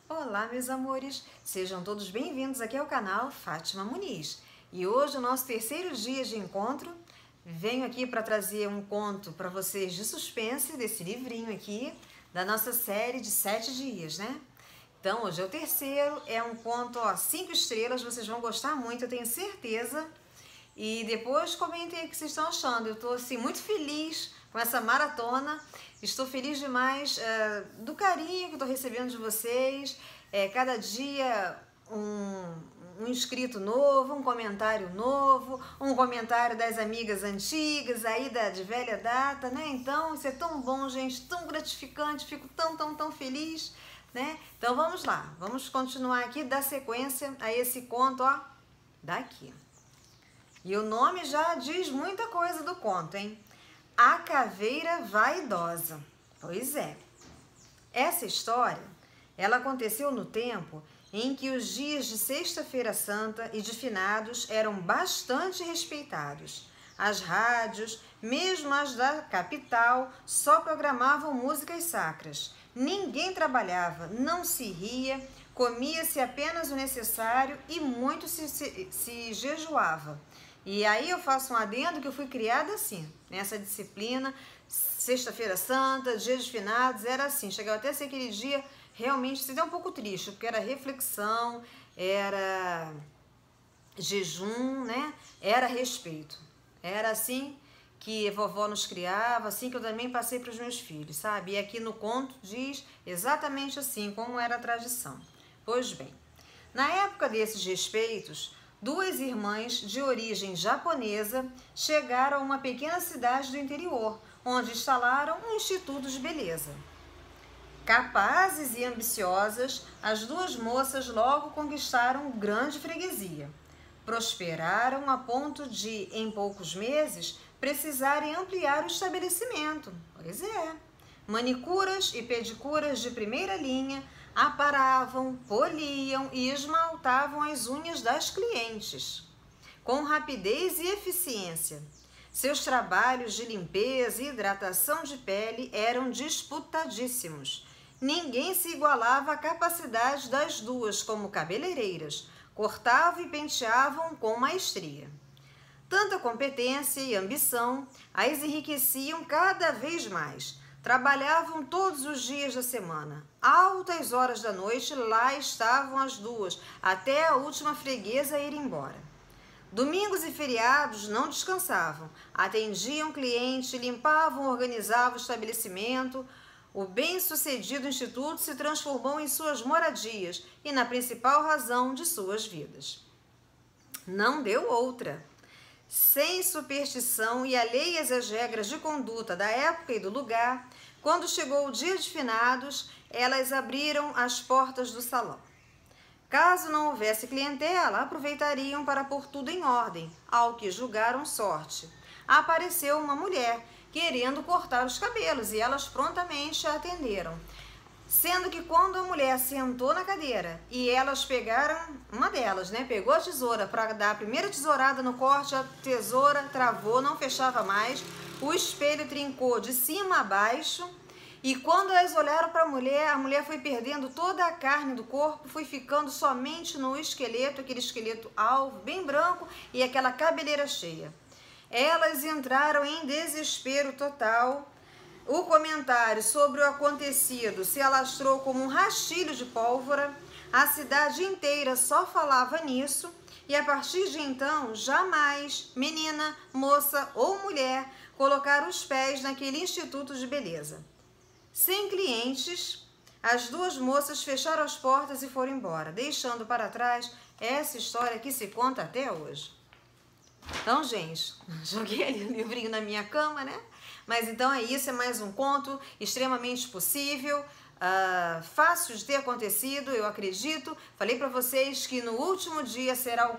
Olá, meus amores! Sejam todos bem-vindos aqui ao canal Fátima Muniz. E hoje, o nosso terceiro dia de encontro, venho aqui para trazer um conto para vocês de suspense, desse livrinho aqui, da nossa série de 7 dias, né? Então, hoje é o terceiro, é um conto, 5 estrelas, vocês vão gostar muito, eu tenho certeza. E depois comentem o que vocês estão achando. Eu estou assim, muito feliz com essa maratona. Estou feliz demais do carinho que estou recebendo de vocês. Cada dia um inscrito novo, um comentário novo, um comentário das amigas antigas, aí de velha data, né? Então, isso é tão bom, gente, tão gratificante, fico tão feliz, né? Então, vamos lá, vamos continuar aqui, dar sequência a esse conto, daqui. E o nome já diz muita coisa do conto, hein? A Caveira Vaidosa. Pois é. Essa história, ela aconteceu no tempo em que os dias de Sexta-feira Santa e de Finados eram bastante respeitados. As rádios, mesmo as da capital, só programavam músicas sacras. Ninguém trabalhava, não se ria, comia-se apenas o necessário e muito se jejuava. E aí eu faço um adendo que eu fui criada assim, nessa disciplina, Sexta-feira Santa, Dia de Finados, era assim, chegava até a ser aquele dia realmente, se deu um pouco triste, porque era reflexão, era jejum, né? Era respeito. Era assim que a vovó nos criava, assim que eu também passei para os meus filhos, sabe? E aqui no conto diz exatamente assim, como era a tradição. Pois bem, na época desses respeitos, duas irmãs de origem japonesa chegaram a uma pequena cidade do interior, onde instalaram um instituto de beleza. Capazes e ambiciosas, as duas moças logo conquistaram grande freguesia. Prosperaram a ponto de, em poucos meses, precisarem ampliar o estabelecimento. Pois é. Manicuras e pedicuras de primeira linha aparavam, poliam e esmaltavam as unhas das clientes, com rapidez e eficiência. Seus trabalhos de limpeza e hidratação de pele eram disputadíssimos. Ninguém se igualava à capacidade das duas como cabeleireiras. Cortavam e penteavam com maestria. Tanta competência e ambição as enriqueciam cada vez mais. Trabalhavam todos os dias da semana. Altas horas da noite, lá estavam as duas, até a última freguesa ir embora. Domingos e feriados não descansavam. Atendiam clientes, limpavam, organizavam o estabelecimento. O bem-sucedido instituto se transformou em suas moradias e na principal razão de suas vidas. Não deu outra. Sem superstição e alheias às regras de conduta da época e do lugar, quando chegou o dia de finados, elas abriram as portas do salão. Caso não houvesse clientela, aproveitariam para pôr tudo em ordem, ao que julgaram sorte. Apareceu uma mulher querendo cortar os cabelos e elas prontamente a atenderam. Sendo que quando a mulher sentou na cadeira e elas pegaram, uma delas, né, pegou a tesoura para dar a primeira tesourada no corte, a tesoura travou, não fechava mais, o espelho trincou de cima a baixo e quando elas olharam para a mulher foi perdendo toda a carne do corpo, foi ficando somente no esqueleto, aquele esqueleto alvo, bem branco e aquela cabeleira cheia. Elas entraram em desespero total. O comentário sobre o acontecido se alastrou como um rastilho de pólvora, a cidade inteira só falava nisso e a partir de então, jamais menina, moça ou mulher colocaram os pés naquele instituto de beleza. Sem clientes, as duas moças fecharam as portas e foram embora, deixando para trás essa história que se conta até hoje. Então, gente, joguei ali o livrinho na minha cama, né? Mas então é isso, é mais um conto extremamente possível, fácil de ter acontecido, eu acredito. Falei para vocês que no último dia será um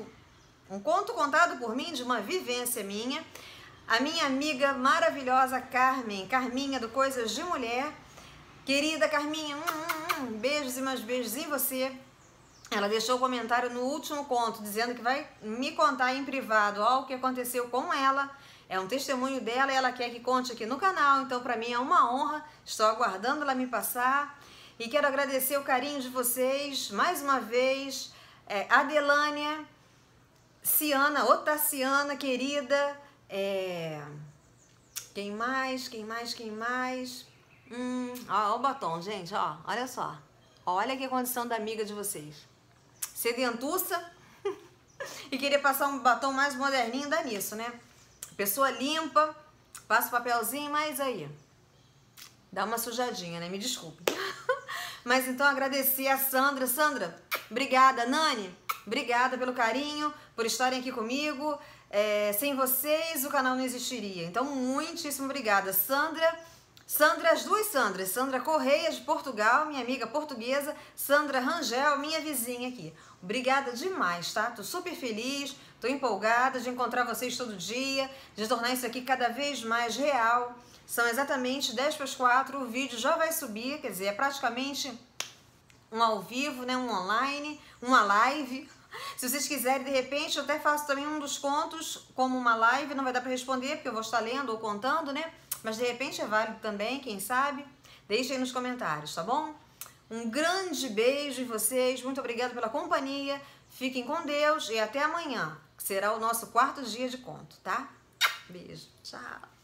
conto contado por mim, de uma vivência minha. A minha amiga maravilhosa Carminha do Coisas de Mulher. Querida Carminha, beijos e mais beijos em você. Ela deixou um comentário no último conto, dizendo que vai me contar em privado algo que aconteceu com ela. É um testemunho dela e ela quer que conte aqui no canal, então para mim é uma honra. Estou aguardando ela me passar. E quero agradecer o carinho de vocês, mais uma vez, Adelânia, Ciana, Otaciana, querida, quem mais? Ó, o batom, gente, ó, olha só. Olha que condição da amiga de vocês. Sedentuça e querer passar um batom mais moderninho, dá nisso, né? Pessoa limpa, passa o papelzinho, mas aí, dá uma sujadinha, né? Me desculpe. Mas então agradecer a Sandra. Sandra, obrigada. Nani, obrigada pelo carinho, por estarem aqui comigo. Sem vocês o canal não existiria. Então, muitíssimo obrigada. Sandra, as duas Sandras. Sandra Correia, de Portugal, minha amiga portuguesa. Sandra Rangel, minha vizinha aqui. Obrigada demais, tá? Tô super feliz, tô empolgada de encontrar vocês todo dia, de tornar isso aqui cada vez mais real. São exatamente 10:04, o vídeo já vai subir, quer dizer, é praticamente um ao vivo, né? Um online, uma live. Se vocês quiserem, de repente, eu até faço também um dos contos como uma live, não vai dar para responder, porque eu vou estar lendo ou contando, né? Mas de repente é válido também, quem sabe? Deixem aí nos comentários, tá bom? Um grande beijo em vocês, muito obrigada pela companhia, fiquem com Deus e até amanhã, que será o nosso 4º dia de conto, tá? Beijo, tchau!